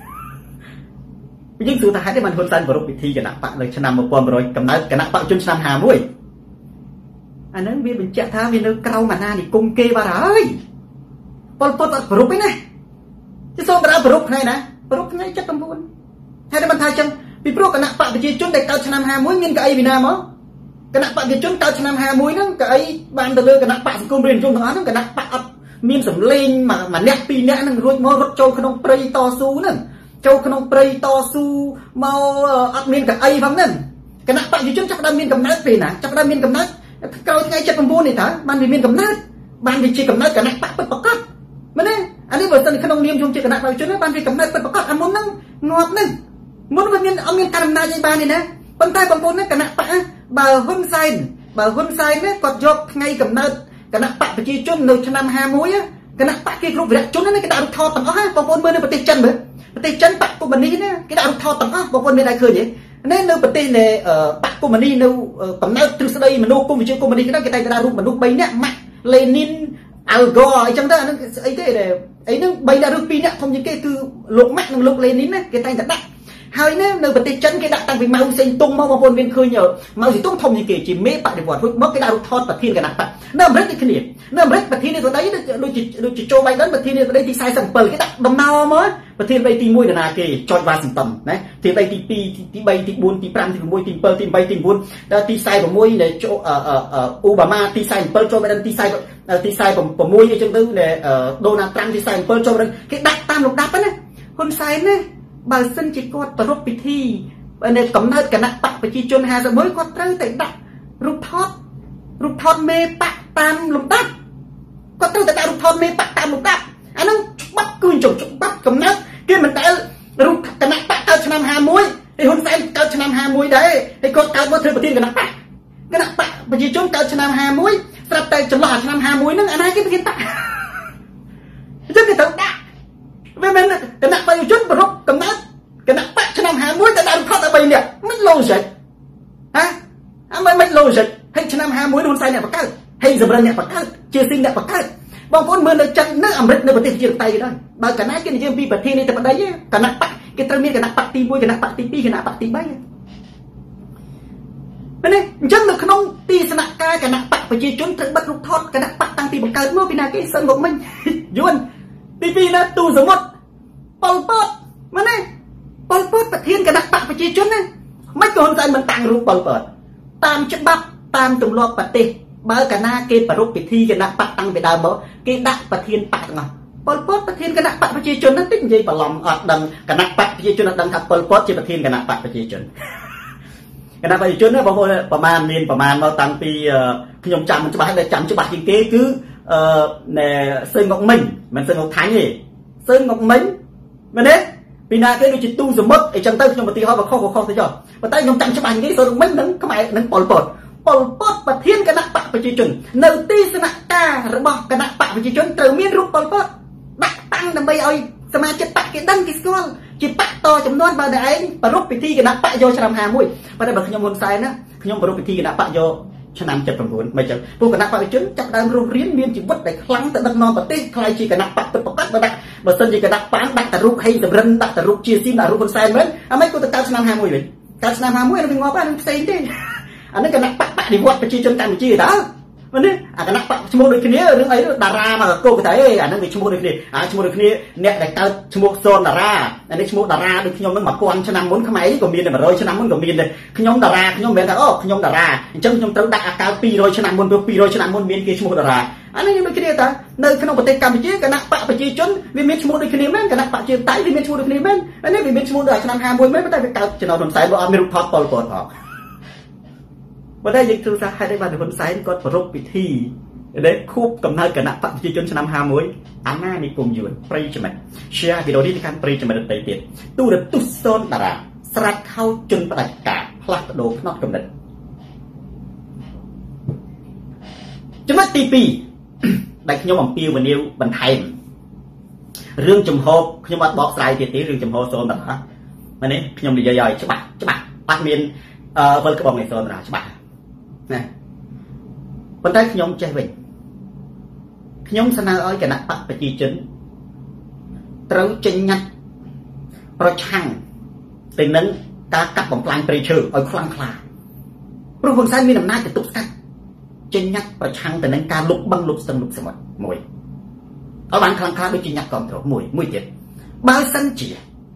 យើងសួរថាហេតុអីបានហ៊ុនសែនប្រពៃពិធីគណៈបកនៅឆ្នាំmột nghìn tám trămកំណើតគណៈបកជនឆ្នាំห้าสิบเอ็ดអាហ្នឹងវាបញ្ជាក់ថាវានៅក្រោមអាណានិគមគេបាត់ហើយប៉ុលពតអត់ប្រពៃណាជាសូមតារាប្រពៃថ្ងៃណាប្រពៃថ្ងៃseventy nineហេតុអីបានថាអញ្ចឹងពីព្រោះគណៈបកប្រជាជនដែលកើតឆ្នាំห้าสิบเอ็ดមានកៅអីពីណាមកគណៈបកប្រជាជនកើតឆ្នាំห้าสิบเอ็ดហ្នឹងកៅអីបានទៅលើគណៈបកសង្គមរាជជនទាំងអស់ហ្នឹងគណៈបកអត់មានសម្លេងមួយអ្នកពីរអ្នកហ្នឹងរួចមករត់ចូលក្នុងព្រៃតស៊ូហ្នឹងចូលក្នុងព្រៃតស៊ូមកអត់មានកៅអីផងហ្នឹងគណៈបកប្រជាជនចាប់ផ្ដើមមានកំណើតពេលណាចាប់ផ្ដើមមានកំណើតក្រោយថ្ងៃseventy nineនេះតើបានវាមានកំណើតបានវាជាកំណើតគណៈបកពិតប្រាកដមែនទេអានេះបើសិនក្នុងនាមខ្ញុំជាគណៈបកប្រជាជនបានវាកំណើតពិតប្រាកដអាមុនហ្នឹងងាប់ហ្នឹងមុនវាមានអត់មានករណីអីបានទេណាប៉ុន្តែបងប្អូនណាគណៈបកបើហ៊ុនសែនបើហ៊ុនសែនគាត់យកថ្ងៃកំណើតគណៈបកប្រជាជននៅឆ្នាំห้าสิบเอ็ดគណៈបកគេគ្រប់វិរៈជនណាគេដាក់រូបថតទាំងអស់បងប្អូនមើលនៅប្រទេសចិនមើលប្រទេសចិនបកកុម្មុយនីណាគេដាក់រូបថតទាំងអស់បងប្អូនមានតែឃើញទេនេះនៅប្រទេសនៃបកកុម្មុយនីនៅកំណើតទ្រឹស្ដីមនុស្សគុំវិជាកុម្មុយនីគេគេតែដាក់រូបមនុស្សបីនាក់ម៉ាក់លេនីនអាល់ហ្គរអីចឹងទៅអានឹងអីទេអីនឹងបីនាក់ឬពីរនាក់ធំជាងគេគឺលោកម៉ាក់និងលោកលេនីនណាគេតែងតែដាក់ហើយនៅនៅប្រទេសចិនគេដាក់តាំងពីម៉ៅសេងតុងមកបងប្អូនមានឃើញម៉ៅសេងតុងធំជាងគេជាមេបដិវត្តន៍រួចមកគេដាក់រូបថតប្រធានគណៈបកនៅអាមេរិកដូចគ្នានៅអាមេរិកប្រធាននាយករដ្ឋមន្ត្រីដូចជាដូចជាโจ Bidenប្រធាននាយករដ្ឋមន្ត្រីទីforty-sevenគេដាក់ដំណោមកប្រធាននាយកទីoneនរណាគេ George Washington ណាទី3ទី2ទី3ទីfourទីfiveទីfiveទីsixទីsevenទីeightទីnineដល់ទីforty-sixនៃអូបាម៉ាទីforty-seven โจ Bidenទីfortyទីforty-sixអីចឹងទៅដូណាល់ត្រាំទីforty-sevenโจ Bidenគេដាក់តាមលំដាប់ណាហ៊ុនសែនណាបើសិនជាគាត់ប្រពៃពិធីនៅកំណើតគណៈបកប្រជាជនห้าสิบเอ็ดគាត់ត្រូវតែដាក់រូបថតរូបថតមេបកតាមលំដាប់គាត់ត្រូវតែដាក់រូបថតមេបកតាមលំដាប់អាហ្នឹងច្បាប់គឺចុះច្បាប់កំណើតគេមិនដែលរូបគណៈបកកើតឆ្នាំห้าสิบเอ็ดហើយហ៊ុនសែនកើតឆ្នាំห้าสิบเอ็ดដែរហើយគាត់កើតមកធ្វើប្រធានគណៈបកគណៈបកប្រជាជនកើតឆ្នាំห้าสิบเอ็ดស្រាប់តែចន្លោះឆ្នាំห้าสิบเอ็ดហ្នឹងអាណាគេប្រធានបកអញ្ចឹងគេត្រូវដាក់វាមិនគណៈបកប្រជាជនប្រពៃកំណើតគណៈបកឆ្នាំห้าสิบเอ็ดតែដាក់រូបថតតែបីនាក់មិន logic ហ៎អត់មិន logic ហើយឆ្នាំห้าสิบเอ็ดហ៊ុនសែនអ្នកបង្កើតហើយសម្រាប់អ្នកបង្កើតជាស៊ីងអ្នកបង្កើតบางคนเหมือนในจันนึกอเมริกในประเทศจีนไต้ได้บางคณะกินยืมปีประเทศในแต่ประเดี๋ยวคณะปักกิจมีคณะปักตีบุยคณะปักตีปีคณะปักตีใบนั่นเองจังนึกขนมตีสนักกายคณะปักไปจีจนถึงบัตรลูกทอดคณะปักตั้งตีบังเกิดเมื่อปีนาเกสงบมันยวนตีปีนะตูสมมติปอลปอดมันเนี่ยปอลปอดประเทศคณะปักไปจีจนเนี่ยไม่โดนใจมันตั้งรูปปอลปอดตามฉบับตามตุ่มรอบประเทศบางคณะเกณฑ์ประรุปิธีคณะปักตั้งไปดาวบ่เกณฑ์ดักประเทศปักงอปอลปอดประเทศคณะปักไปจีจนนั้นติ้งใจปลอมอดดังคณะปักไปจีจนดังทับปอลปอดจีประเทศคณะปักไปจีจนคณะปักจีจนเนี่ยบางคนประมาณมีประมาณมาตั้งปีขยมจำมันจะมาให้ได้จำจะบัดจริงเก๋คือเนี่ยซึ่งงอกมิ่งมันซึ่งงอกทั้งนี่ซึ่งงอกมิ่งมันเนี่ยปีนาเก๋ดูจิตตู้สมมติไอ้จังเต้ขยมปฏิเขาแบบข้อข้อข้อที่จ่อแต่ใต้ขยมจำจะบัดจริงซึ่งงอกมิ่งนั้นก็หมายนั้นปอลปอดปอลปอดประเทศคณะปักไปจีจนในตีสนักกาหรือบอกคณะปักไปจีจนเติมมีรูปปอลปอดดักตั้งนำไปเอาสมาชิกปักกันดังกิสกอลจิตปักต่อจำนวนบาดไอ้ประรุปิธีคณะปักโยชนำหามุ้ยประเดี๋ยวขยมวนไซนะขยมประรุปิธีคณะปักโยฉะนั้นจะประมวลไม่จะพวกคณะปักจนจับดาวโรงเรียนเรียนจีวัดแต่ครั้งแต่ดังนอนปฏิใครจีคณะปักตัวประกัดมาดักบางส่วนจีคณะปักดักแต่รูปให้สำเร็จดักแต่รูปเชียร์ซีนดักรูปคนไซเหมือนอ่ะไม่กูจะการฉะนั้นหามุ้ยเลยการฉะนั้นหามุ้ยเราเป็นงอบ้านเซ็งดิอันนั้นคณะปักปักดีวัดไปจีจนการไปจีด้าวันนี้อ่ะคณะปักชั่วโมงโดยคืนนี้เรื่องไอ้ดารามาโก้ก็ได้อันนั้นเป็นชั่วโมงโดยคืนนี้อ่ะชั่วโมงโดยคืนนี้เนี่ยแต่การชั่วโมงโซนดาราอันนี้ชั่วโมงดาราโดยขยมมันหมักกวนฉะนั้นมุ้นขมายก็มีเลยมาโรยฉะนั้นมุ้นก็มีเลยขยมดาราขยมเบนแต่โอ้ขยมดาราจังขยมต้องดักอาการปีโรยฉะนั้นมุ้นปีโรยฉะนั้นมุ้นมีกี่ชั่วโมงดาราอันนี้ยังไม่คิดเลยแต่ในขนมปฏิกรรมไปจีคณะปักไปจีจนวิมิตชั่วโมงโดยคืนนี้แม่นคณะปักจีไตวิมิตชั่วโมงโดยคืนนี้แม่นอันนี้วิมิตชั่วโมงโดยฉะนั้นหามุ้ยไม่ได้ไปการฉะนั้นโดนสายบอกมีรูปทอดปอลปอดออกว่าได้ยังคือให้ได้มาในคนไซน์ก็ประรบพิธีได้คูบกำเนิดคณะปักจีจนฉะนั้นหามุ้ยอันน่าในกลุ่มยืนปรีจมันเชียร์วิดีโอที่การปรีจมันเตยเตียนตู้เดือดตุ้โซนดาราสลัดเข้าจนประดับกาพลัดโดนนอกกำเนิดจนมาตีปีได้ขยมอัมพิววันนี้วันไทยเรื่องจมโฮขยมวัดบอกสายเตียตีเรื่องจมโฮโซนดาราวันนี้ขยมดีย่อยๆใช่ปะใช่ปะปักเมียนเอ่อวันกระบอกในโซนดาราใช่ปะนะวันได้ขยมใจเวงขยมสนาอ้อยคณะปักไปจีจนเต้าจิงยัดประชังเป็นนั้นการกับบอมปลายปริเชอร์อ้อยคลั่งคลาพระคนไซมีน้ำหน้าจะตุกสักจิงยัดประชังแต่นั้นการลุกบังลุกสนุกสมดมวยเอาบางครั้งคลาด้วยจิงยัดก่อนเถอะมวยมวยเจ็ดบาสันจี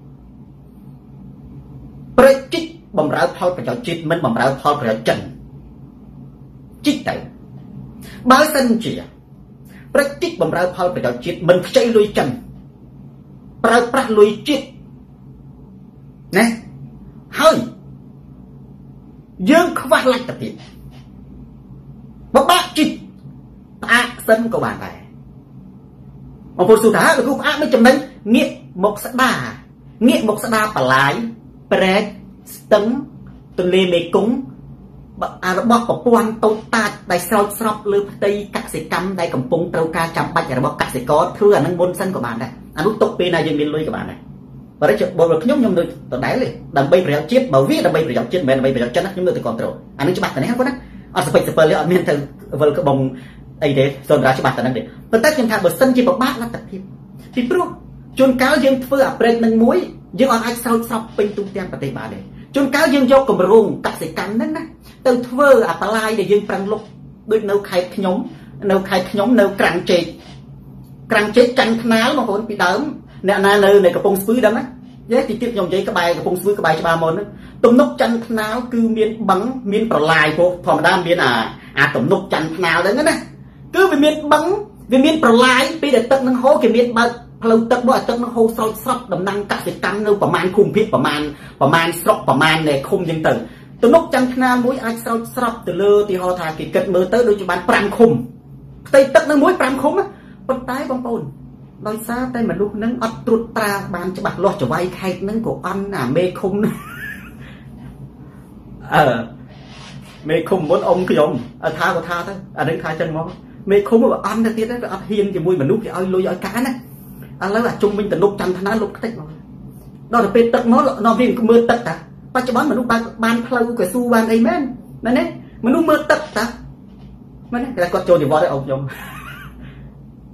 ประจิตบอมร้าวพอลประจจิตมันบอมร้าวพอลประจันจิตแต่บาสันจีประจิตบอมร้าวพอลประจจิตมันใจลุยจันปราปราลุยจิตนะเฮ้ยยังขวาลักตะติบ้าบ้าจิตตาสันก็บานไปบางคนสุดท้ายเราคุกอาไม่จำเป็นเงี้ยหมกสดาเงี้ยหมกสดาปลายเปรตตึงตุเลเมกุ้งอาระบอกปวนโตตาได้สอบสอบหรือตีกักสิกรรมได้กำปงเตาการจำปัจจัยระบอกกักสิกรเพื่อนั่งบนสันก็บานได้อนุตกปีนายยังมีลุยก็บานได้và đấy chuyện bồi bồi nhung nhung được từ đấyเลยดังใบประหยัดจิตบ่วิดังใบประหยัดจิตแม่นใบประหยัดจิตนะยงđược từ con trâuอันนี้จะบัดแต่ไหนครับนะอันสเปกสเปอร์เลยอันเมียนเธอเวลก็บงไอเดย์ส่วนราชบัดแต่นั้นเด็กแต่แต่ยังทางบทสันจีบบ้าละตัดทิพย์ที่ปลุกจนก้าวยังเฟื่อเปรตหนึ่งมุ้ยยังอ่อนไอเศร้าซับเป็นตุ้งเตียนปฏิบัติเลยจนก้าวยังยกกำรุงกักสิกันนั่นนะตัวเฟื่ออัปลายเดี๋ยวยังปรังลุกด้วยเนื้อไข่ขยมเนื้อไข่ขยมเนื้อกรังเจดกรังเจดจันทนาบางคนปีเดิมเนี่ยนาเนื้อในกระปงซื้อดังนะเยอะที่ติดยมใจกระบายกระพงซื้อกระบายชบามอนนั้นตุ่มนกจันทนาวคือเมียนบังเมียนปลายพวกธรรมดาเมียนอ่ะอ่ะตุ่มนกจันทนาวเลยนั่นนะคือเป็นเมียนบังเป็นเมียนปลายปีเด็ดตึกนังโฮคือเมียนบังพลูตึกบ่ตึกนังโฮซอยซับดำนังกัสิกันนู่ประมาณคุมพิษประมาณประมาณสระประมาณเนี่ยคุมยังตึงตุ่มนกจันทนาวมุ้ยอาจซอยซับตัวเลือที่หอทากิเกิดมือเตอร์โดยจุบันปรามคุมตีตึกนังมุ้ยปรามคุมอ่ะปนตายบางปนโดยซาแต่มาลูกนั้นอัดตรุตราบานจะบัดลอดจะไว้ใครนั้นก็อันน่ะเมฆคุมเออเมฆคุมบนองค์ขยมอาท่าก็ท่าท่าอันนั้นใครจังมองเมฆคุมว่าอันนั่นที่นั้นก็อัดเฮียนจะมวยมาลูกจะเอาลุยเอาการนะอันแล้วอะจุ่มเป็นแต่ลูกจันทนาลูกติ๊กเลยนอกจากเป็นตึกน้อยนอกเรียนก็มือตึกแต่ปัจจุบันมาลูกบานบานพลูกับสู้บานไอแมนนั่นเนี่ยมาลูกมือตึกแต่มันเนี่ยแต่ก็โจรอยู่บ่ได้องค์ยม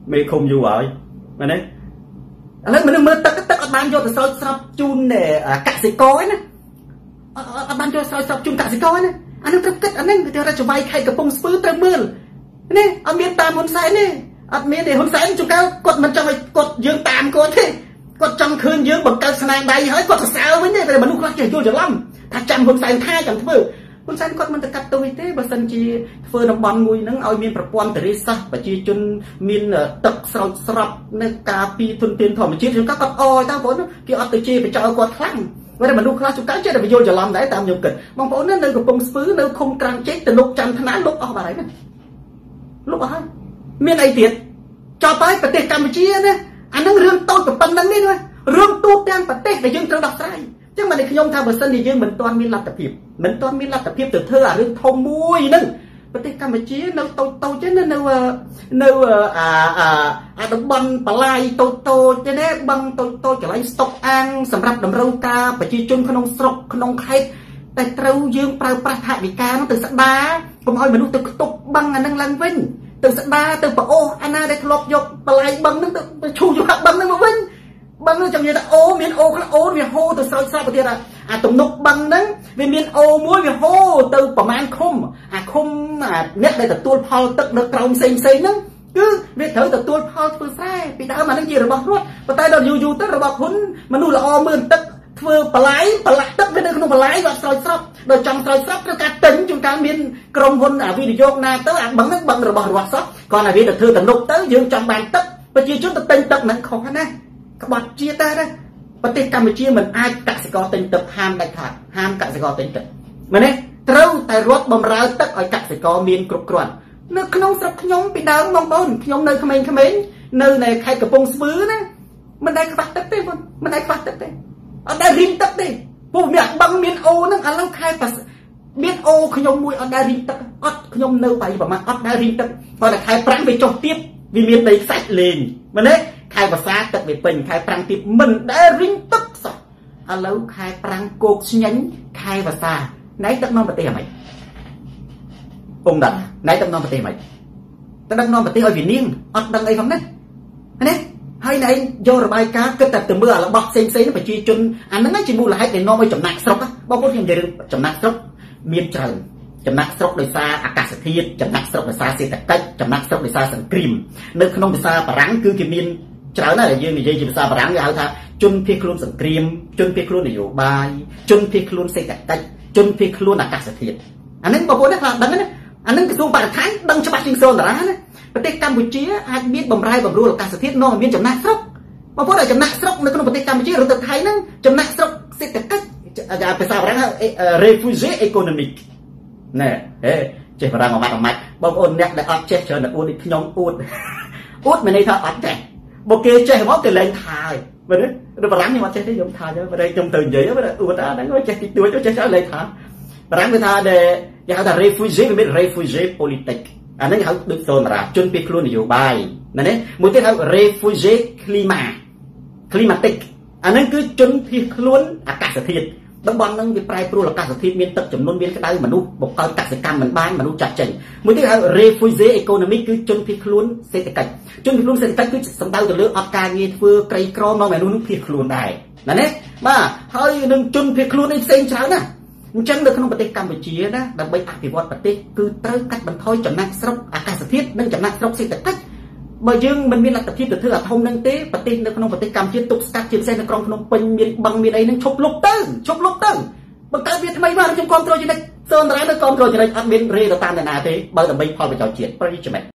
មេឃុំយូរហើយមែនទេឥឡូវមនុស្សមើលទឹកទឹកអត់បានយកទៅស្រោចស្រពជូនកសិករណាអត់បានយកស្រោចស្រពជូនកសិករណាអានឹងត្រូវគិតអានឹងគេរដ្ឋវាយខេត្តកំពង់ស្ពឺត្រូវមើលនេះអត់មានតាមហ៊ុនសែនទេអត់មានទេហ៊ុនសែនជួនកាលគាត់មិនចង់ឲ្យគាត់យើងតាមគាត់ទេគាត់ចង់ឃើញយើងបង្កើតស្នាដៃហើយគាត់សរសើរវិញទេតែមនុស្សខ្លះចេះយល់ច្រឡំថាចាំហ៊ុនសែនថាចាំធ្វើហ៊ុនសែនគាត់មិនទៅកាត់ទោសទេបើសិនជាធ្វើតំបន់មួយហ្នឹងឲ្យមានប្រព័ន្ធធារាសាស្ត្រប្រជាជនមានទឹកស្រោចស្រពនៅការពីធនធានធម្មជាតិជួនកាលគាត់អយតើបងប្អូនគេអត់ទៅជេរបចោគាត់ខ្លាំងតែមនុស្សខ្លះជួនកាលចេះតែយល់ច្រឡំដែរតាមខ្ញុំគិតបងប្អូននៅកំពង់ស្ពឺនៅឃុំក្រាំងជែកទៅលុបច័ន្ទថ្នាលុបអស់បាត់ហើយណាលុបអស់ហើយមានអីទៀតចប់ហើយប្រទេសកម្ពុជាណាអានឹងរឿងតូចតែប៉ុណ្្នឹងនេះណារឿងទូទាំងប្រទេសដែលយើងត្រូវដោះស្រាយអញ្ចឹងមកនេះខ្ញុំថាបើសិនជាយើងមិនទាន់មានលទ្ធភាពមិនទាន់មានលទ្ធភាពទៅធ្វើអារឿងធំមួយហ្នឹងប្រទេសកម្ពុជានៅតូចតូចទេនៅនៅនៅអាអាតំបន់បលាយតូចតូចទេណាបឹងតូចតូចកន្លែងស្តុកអាងសម្រាប់តម្រូវការប្រជាជនក្នុងស្រុកក្នុងខេត្តតែត្រូវយើងប្រើប្រាស់ថវិកានោះទៅស្ដារកុំឲ្យមនុស្សទៅខ្ទប់បឹងអានឹងឡើងវិញទៅស្ដារទៅប្អូសអាណាដែលធ្លាប់យកបលាយបឹងហ្នឹងទៅឈូសយកបឹងហ្នឹងមកវិញបឹងហ្នឹងចាំនិយាយថាអូមានអូខ្លះអូវាហូរទៅស្រោចស្រពទៅទៀតអាទំនប់បឹងហ្នឹងវាមានអូមួយវាហូរទៅប្រមាណឃុំអាឃុំអាអ្នកដែលទទួលផលទឹកនៅក្រោមផ្សេងផ្សេងហ្នឹងគឺវាត្រូវទទួលផលធ្វើស្រែពីដើមអាហ្នឹងជារបស់រដ្ឋប៉ុន្តែដល់យូរយូរទៅរបស់ហ៊ុនមនុស្សល្អមើលទឹកធ្វើបលាយបលាក់ទឹកវានៅក្នុងបលាយគាត់ស្រោចស្រពដល់ចង់ស្រោចស្រពត្រូវការទិញជួនកាលមានក្រុមហ៊ុនអាវិនិយោគណាទៅអាបឹងហ្នឹងបឹងរបស់រដ្ឋសោះគាត់ឲ្យវាទៅធ្វើទំនប់ទៅយើងចង់បានទឹកប្រជាជនទៅទិញទឹកហ្នឹងខុសណាក្បត់ជាតិដែរប្រទេសកម្ពុជាមិនអាចកសិករទិញទឹកហាមដាច់ខាតហាមកសិករទិញទឹកមែនទេត្រូវតែរដ្ឋបម្រើទឹកឲ្យកសិករមានគ្រប់គ្រាន់នៅក្នុងស្រុកខ្ញុំពីដើមបងប្អូនខ្ញុំនៅក្មេងៗនៅในខេត្តកំពង់ស្ពឺណាមិនដែលខ្វះទឹកទេបងមិនដែលខ្វះទឹកទេអត់ដែលរីងទឹកទេពួកអ្នកបឹងមានអូហ្នឹងឥឡូវខែមានអូខ្ញុំមួយអត់ដែលរីងទឹកអត់ខ្ញុំនៅបៃប្រមាណអត់ដែលរីងទឹកព្រោះតែខែប្រាំងវាចុះទៀតវាមានដីខ្សាច់លេងមែនទេខែវស្សាទឹកវាពេញខែប្រាំងទៀតមិនដែលរីងទឹកសោះឥឡូវខែប្រាំងគោកស្ញញខែវស្សាណៃទឹកនាំប្រទេសអាម៉េចពុំដឹងណៃទឹកនាំប្រទេសអាម៉េចទឹកដឹកនាំប្រទេសឲ្យវានាងអត់ដឹងអីផងណាណាហើយណៃយករបាយការណ៍គិតតែទៅមើលអារបស់ផ្សេងផ្សេងប្រជាជនអាហ្នឹងជាមូលហេតុដែលនាំឲ្យចំណាក់ស្រុកបងប្អូនខ្ញុំនិយាយរឿងចំណាក់ស្រុកមានច្រើនចំណាក់ស្រុកដោយសារអាកាសធាតុចំណាក់ស្រុកដោយសារសេដ្ឋកិច្ចចំណាក់ស្រុកដោយសារសង្គ្រាមនៅក្នុងភាសាបារាំងគឺគេមានច្រើនណាស់ដែលយើងនិយាយជាភាសាបារាំងគេហៅថាជនភៀសខ្លួនសង្គ្រាមជនភៀសខ្លួននយោបាយជនភៀសខ្លួនសេដ្ឋកិច្ចជនភៀសខ្លួនអាកាសធាតុអាហ្នឹងបងប្អូនណាខ្លះដឹងណាអាហ្នឹងក្រសួងបរិស្ថានដឹងច្បាស់ជាងសូនតារាណាប្រទេសកម្ពុជាអាចមានបំរែបំរួលអាកាសធាតុនាំឲ្យមានចំណាក់ស្រុកបងប្អូនឲ្យចំណាក់ស្រុកនៅក្នុងប្រទេសកម្ពុជាឬទៅថៃហ្នឹងចំណាក់ស្រុកសេដ្ឋកិច្ចភាសាបារាំងហៅ refugee economic ណែហេចេះបារាំងអាម៉ាត់អាម៉ាត់បងប្អូនអ្នកដែលអត់ចេះច្រើនតែអួតដូចខ្ញុំអួតអួតមានន័យថាអត់ចេះបើគេចេះមកគេលែងថាហើយមែនទេឬបារាំងខ្ញុំអត់ចេះទេខ្ញុំថាទៅបើខ្ញុំទៅនិយាយបើអួតអាហ្នឹងចេះតិចតួចចេះច្រើនលែងថាបារាំងគេថាដែលគេហៅថា refugee វាមាន refugee politic អាហ្នឹងហៅដូចសូនតារាជនភៀសខ្លួននយោបាយមែនទេមួយទៀតហៅ refugee climat climatic អាហ្នឹងគឺជនភៀសខ្លួនអាកាសធាតុតំបន់ហ្នឹងវាប្រែប្រួលអាកាសធាតុមានទឹកចំនួនមានក្តៅមនុស្សបង្កើតកសិកម្មមិនបានមនុស្សចាត់ចេញមួយទៀតហៅ refugee economic គឺជនភៀសខ្លួនសេដ្ឋកិច្ចជនភៀសខ្លួនសេដ្ឋកិច្ចគឺសំដៅទៅលើអត់ការងារធ្វើក្រីក្រមកមនុស្សនឹងភៀសខ្លួនដែរណាណាបាទហើយនឹងជនភៀសខ្លួននេះផ្សេងច្រើនណាអញ្ចឹងនៅក្នុងប្រទេសកម្ពុជាណាដើម្បីអភិវឌ្ឍប្រទេសគឺត្រូវកាត់បន្ថយចំណាក់ស្រុកអាកាសធាតុនិងចំណាក់ស្រុកសេដ្ឋកិច្ចបើយើងមិនមានលទ្ធភាពទៅធ្វើអាធំនឹងទេប្រទេសនៅក្នុងប្រទេសកម្ពុជាទុកស្កាត់ជាពិសេសនៅក្រុងភ្នំពេញមានបឹងមានអីហ្នឹងឈប់លុបទៅឈប់លុបទៅបង្កើតវាថ្មីមកខ្ញុំគ្រប់គ្រងចំណិចសូនតារានៅគ្រប់គ្រងចំណិចអត់មានរេទៅតាមអ្នកណាទេបើដើម្បីផលប្រយោជន៍ជាតិប្រយោជន៍